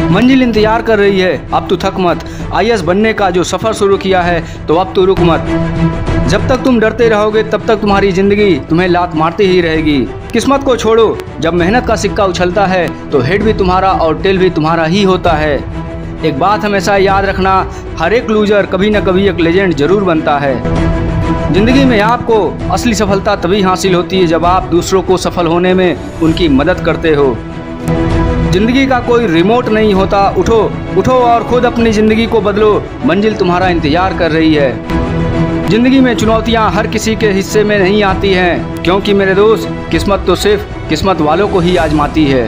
मंजिल इंतजार कर रही है, अब तू थक मत। आईएएस बनने का जो सफ़र शुरू किया है तो अब तू रुक मत। जब तक तुम डरते रहोगे तब तक तुम्हारी ज़िंदगी तुम्हें लात मारती ही रहेगी। किस्मत को छोड़ो, जब मेहनत का सिक्का उछलता है तो हेड भी तुम्हारा और टेल भी तुम्हारा ही होता है। एक बात हमेशा याद रखना, हर एक लूजर कभी न कभी एक लेजेंड जरूर बनता है। ज़िंदगी में आपको असली सफलता तभी हासिल होती है जब आप दूसरों को सफल होने में उनकी मदद करते हो। ज़िंदगी का कोई रिमोट नहीं होता। उठो उठो और खुद अपनी ज़िंदगी को बदलो, मंजिल तुम्हारा इंतजार कर रही है। ज़िंदगी में चुनौतियां हर किसी के हिस्से में नहीं आती हैं, क्योंकि मेरे दोस्त किस्मत तो सिर्फ किस्मत वालों को ही आजमाती है।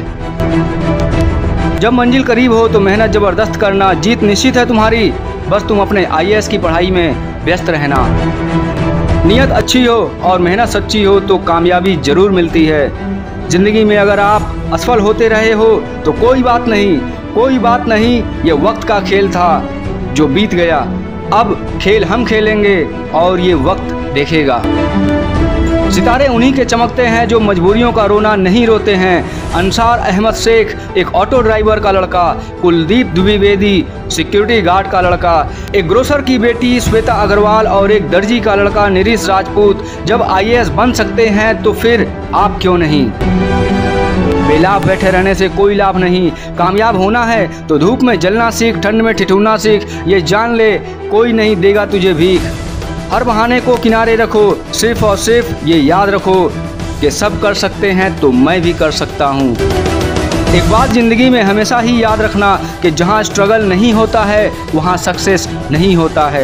जब मंजिल करीब हो तो मेहनत ज़बरदस्त करना, जीत निश्चित है तुम्हारी। बस तुम अपने आईएएस की पढ़ाई में व्यस्त रहना। नीयत अच्छी हो और मेहनत सच्ची हो तो कामयाबी जरूर मिलती है। ज़िंदगी में अगर आप असफल होते रहे हो तो कोई बात नहीं, कोई बात नहीं। ये वक्त का खेल था जो बीत गया, अब खेल हम खेलेंगे और ये वक्त देखेगा। सितारे उन्हीं के चमकते हैं जो मजबूरियों का रोना नहीं रोते हैं। ansar अहमद शेख एक ऑटो ड्राइवर का लड़का, कुलदीप द्विवेदी सिक्योरिटी गार्ड का लड़का, एक ग्रोसर की बेटी sweta अग्रवाल और एक दर्जी का लड़का निरिस राजपूत जब आईएएस बन सकते हैं तो फिर आप क्यों नहीं। बेलाभ बैठे रहने से कोई लाभ नहीं। कामयाब होना है तो धूप में जलना सीख, ठंड में ठिठुरना सीख। ये जान ले कोई नहीं देगा तुझे भीख। हर बहाने को किनारे रखो, सिर्फ और सिर्फ ये याद रखो कि सब कर सकते हैं तो मैं भी कर सकता हूँ। एक बात ज़िंदगी में हमेशा ही याद रखना कि जहाँ स्ट्रगल नहीं होता है वहाँ सक्सेस नहीं होता है।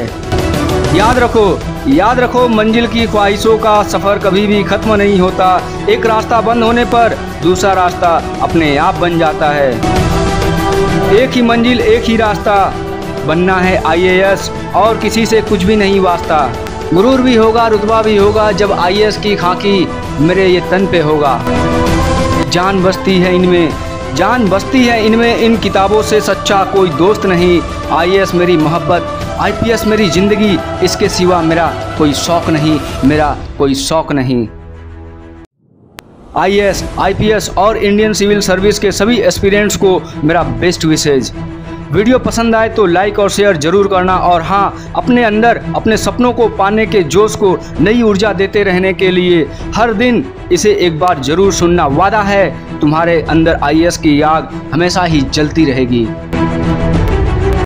याद रखो मंजिल की ख्वाहिशों का सफ़र कभी भी ख़त्म नहीं होता। एक रास्ता बंद होने पर दूसरा रास्ता अपने आप बन जाता है। एक ही मंजिल, एक ही रास्ता, बनना है आईएएस और किसी से कुछ भी नहीं वास्ता। गुरूर भी होगा, रुतबा भी होगा जब आईएएस की खाकी मेरे ये तन पे होगा। जान बसती है इनमें, जान बसती है इनमें, इन किताबों से सच्चा कोई दोस्त नहीं। आईएएस मेरी मोहब्बत, आईपीएस मेरी ज़िंदगी, इसके सिवा मेरा कोई शौक़ नहीं, मेरा कोई शौक़ नहीं। आईएएस, आईपीएस और इंडियन सिविल सर्विस के सभी एस्पिरेंट्स को मेरा बेस्ट विशेज। वीडियो पसंद आए तो लाइक और शेयर जरूर करना, और हाँ, अपने अंदर अपने सपनों को पाने के जोश को नई ऊर्जा देते रहने के लिए हर दिन इसे एक बार जरूर सुनना। वादा है तुम्हारे अंदर आईएएस की आग हमेशा ही जलती रहेगी।